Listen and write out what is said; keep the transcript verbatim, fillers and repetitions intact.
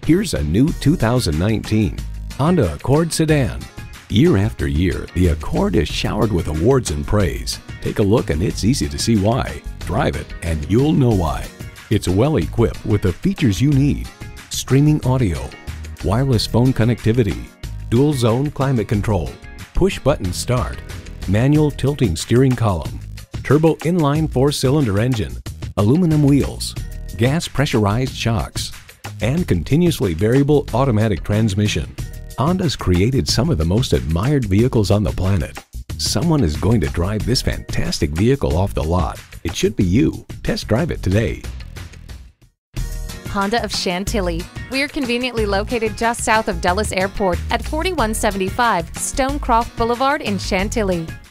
Here's a new two thousand nineteen Honda Accord sedan. Year after year, the Accord is showered with awards and praise. Take a look and it's easy to see why. Drive it and you'll know why. It's well equipped with the features you need: streaming audio, wireless phone connectivity, dual zone climate control, push button start, manual tilting steering column, turbo inline four-cylinder engine, aluminum wheels, gas pressurized shocks, and continuously variable automatic transmission. Honda's created some of the most admired vehicles on the planet. Someone is going to drive this fantastic vehicle off the lot. It should be you. Test drive it today. Honda of Chantilly. We're conveniently located just south of Dulles Airport at forty-one seventy-five Stonecroft Boulevard in Chantilly.